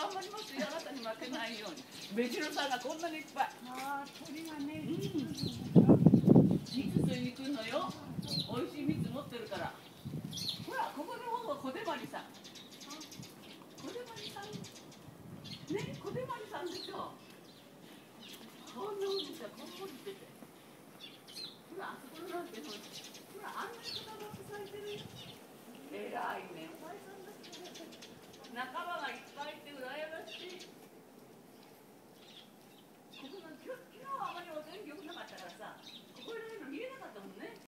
頑張りますよ、あなたに負けないように。目白さんがこんなにいっぱい。 ああ、鳥がね、 蜜吸いに来るのよ。美味しい蜜持ってるから。ほら、ここの方は小手まりさん。小手まりさん。ね、小手まりさんでしょ。こんな降りて、こんな降りてて。ほら、あそこなんてほら、あんなに固まって咲いてるよ。偉いね、お前さんだ。仲間